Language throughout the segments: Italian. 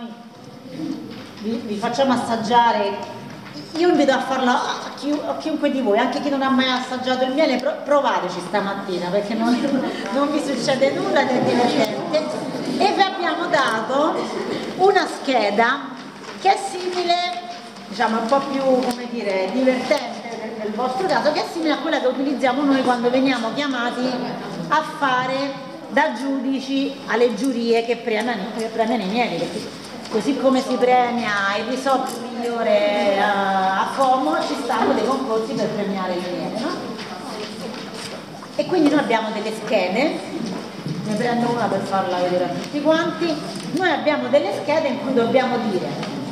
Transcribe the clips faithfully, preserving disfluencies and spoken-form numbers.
noi vi, vi facciamo assaggiare. Io invito a farlo a, chi, a chiunque di voi, anche chi non ha mai assaggiato il miele, pro, provateci stamattina, perché non, non vi succede nulla di divertente. E vi abbiamo dato una scheda che è simile, diciamo un po' più, come dire, divertente nel vostro caso, che è simile a quella che utilizziamo noi quando veniamo chiamati a fare da giudici alle giurie che premiano, che premiano i mieli, perché così come si premia il risotto migliore a, a Como, ci stanno dei concorsi per premiare il miele, no? E quindi noi abbiamo delle schede, ne prendo una per farla vedere a tutti quanti. Noi abbiamo delle schede in cui dobbiamo dire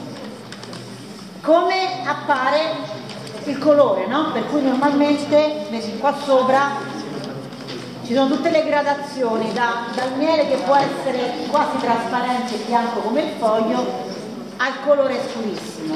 come appare il colore, no? Per cui normalmente qua sopra ci sono tutte le gradazioni, da, dal miele che può essere quasi trasparente e bianco come il foglio, al colore scurissimo.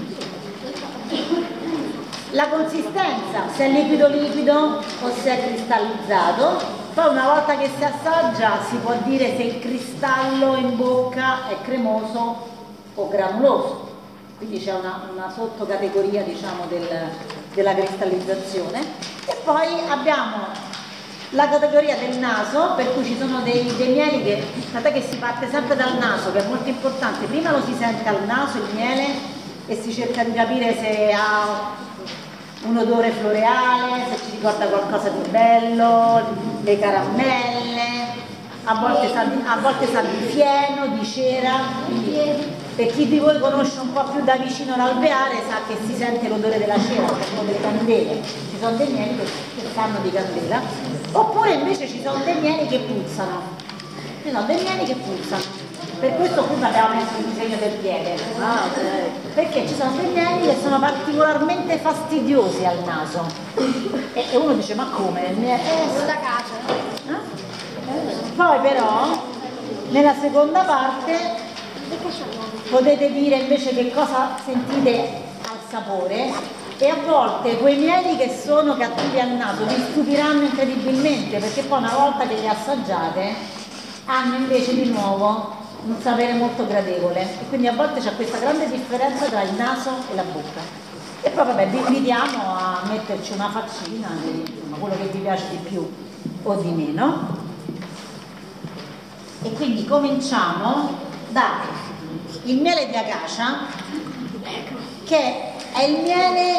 La consistenza, se è liquido-liquido o se è cristallizzato. Poi una volta che si assaggia si può dire se il cristallo in bocca è cremoso o granuloso. Quindi c'è una, una sottocategoria, diciamo, del, della cristallizzazione. E poi abbiamo la categoria del naso, per cui ci sono dei, dei mieli che, guardate che si parte sempre dal naso, che è molto importante. Prima lo si sente al naso il miele e si cerca di capire se ha un odore floreale, se ci ricorda qualcosa di bello, le caramelle, a volte sa di, a volte sa di fieno, di cera. Quindi, per chi di voi conosce un po' più da vicino l'alveare sa che si sente l'odore della cera, che sono delle candele. Ci sono dei mieli che, che sanno di candela. Oppure invece ci sono dei mieli che puzzano, ci sono dei mieli che puzzano, per questo qui abbiamo messo il disegno del piede, ah, okay. Perché ci sono dei mieli che sono particolarmente fastidiosi al naso, e, e uno dice ma come? Il miele è da casa. Eh? Poi però, nella seconda parte, potete dire invece che cosa sentite al sapore. E a volte quei mieli che sono cattivi al naso vi stupiranno incredibilmente, perché poi una volta che li assaggiate hanno invece di nuovo un sapore molto gradevole, e quindi a volte c'è questa grande differenza tra il naso e la bocca. E poi vabbè, vi invitiamo a metterci una faccina di insomma, quello che vi piace di più o di meno. E quindi cominciamo da il miele di acacia, che è il miele,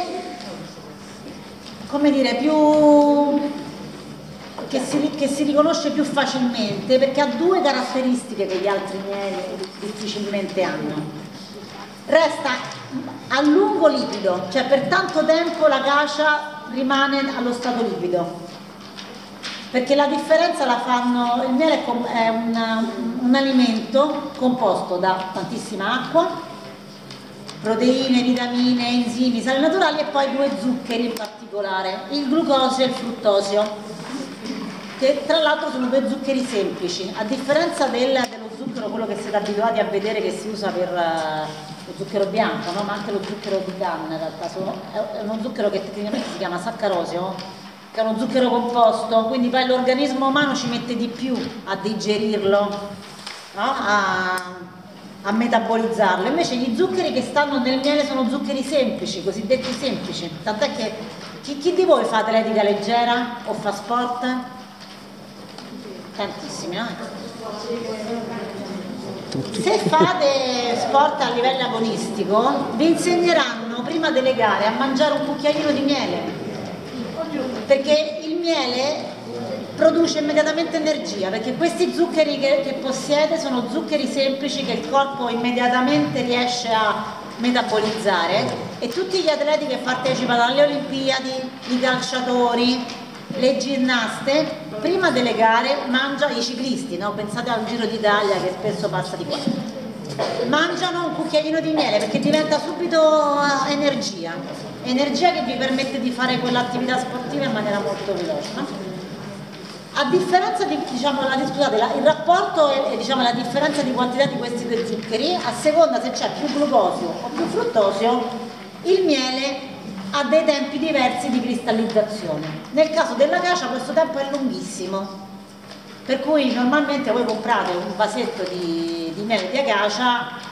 come dire, più che si, che si riconosce più facilmente, perché ha due caratteristiche che gli altri mieli difficilmente hanno. Resta a lungo liquido, cioè per tanto tempo l'acacia rimane allo stato liquido, perché la differenza la fanno, il miele è un, un alimento composto da tantissima acqua, proteine, vitamine, enzimi, sali naturali e poi due zuccheri in particolare, il glucosio e il fruttosio, che tra l'altro sono due zuccheri semplici, a differenza del, dello zucchero, quello che siete abituati a vedere che si usa per uh, lo zucchero bianco, no? Ma anche lo zucchero di canna in realtà, sono, è uno zucchero che tecnicamente si chiama saccarosio, che è uno zucchero composto, quindi poi l'organismo umano ci mette di più a digerirlo, no? a, a metabolizzarlo. Invece gli zuccheri che stanno nel miele sono zuccheri semplici, cosiddetti semplici, tant'è che chi, chi di voi fa atletica leggera o fa sport? Tantissimi, no? Se fate sport a livello agonistico vi insegneranno prima delle gare a mangiare un cucchiaino di miele, perché il miele produce immediatamente energia, perché questi zuccheri che, che possiede sono zuccheri semplici che il corpo immediatamente riesce a metabolizzare, e tutti gli atleti che partecipano alle Olimpiadi, i calciatori, le ginnaste, prima delle gare mangiano, i ciclisti, no? Pensate al Giro d'Italia che spesso passa di qua, mangiano un cucchiaino di miele perché diventa subito energia, energia che vi permette di fare quell'attività sportiva in maniera molto veloce, no? A differenza di, diciamo, la, scusate, la, il rapporto e diciamo, la differenza di quantità di questi due zuccheri, a seconda se c'è più glucosio o più fruttosio, il miele ha dei tempi diversi di cristallizzazione. Nel caso dell'acacia questo tempo è lunghissimo, per cui normalmente voi comprate un vasetto di, di miele di acacia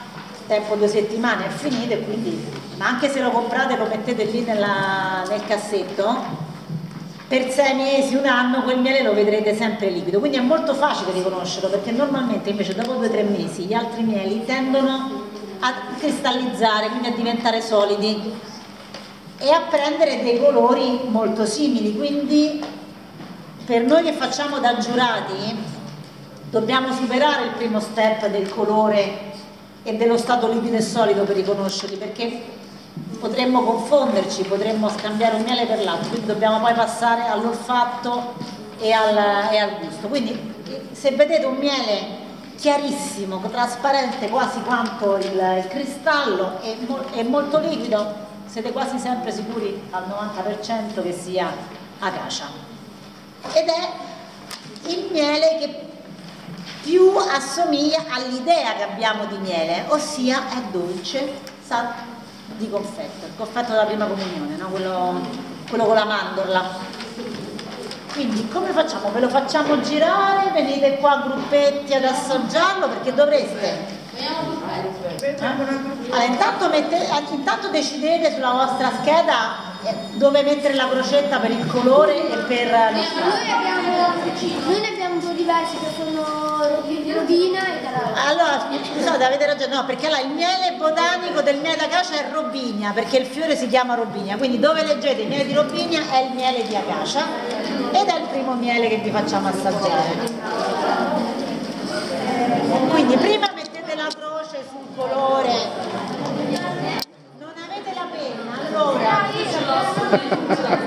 tempo due settimane è finito, e quindi, ma anche se lo comprate e lo mettete lì nella, nel cassetto, per sei mesi, un anno, quel miele lo vedrete sempre liquido, quindi è molto facile riconoscerlo, perché normalmente invece dopo due o tre mesi gli altri mieli tendono a cristallizzare, quindi a diventare solidi e a prendere dei colori molto simili. Quindi per noi che facciamo da giurati dobbiamo superare il primo step del colore e dello stato liquido e solido per riconoscerli, perché potremmo confonderci, potremmo scambiare un miele per l'altro, quindi dobbiamo poi passare all'olfatto e al, e al gusto. Quindi se vedete un miele chiarissimo, trasparente quasi quanto il, il cristallo e, mo, e molto liquido, siete quasi sempre sicuri al novanta per cento che sia acacia, ed è il miele che più assomiglia all'idea che abbiamo di miele, ossia è dolce, sa di confetto, il confetto della prima comunione, no? quello, quello con la mandorla. Quindi come facciamo? Ve lo facciamo girare, venite qua a gruppetti ad assaggiarlo, perché dovreste... Eh? Allora, intanto, mette, intanto decidete sulla vostra scheda dove mettere la crocetta per il colore e per lo stato. Noi abbiamo, noi ne abbiamo due diversi che sono robina e carota. Allora, scusate, avete ragione, no, perché allora, il miele botanico del miele d'acacia è robinia, perché il fiore si chiama robinia, quindi dove leggete il miele di robinia è il miele di acacia ed è il primo miele che vi facciamo assaggiare. Quindi prima mettete la croce sul colore. Non avete la penna, allora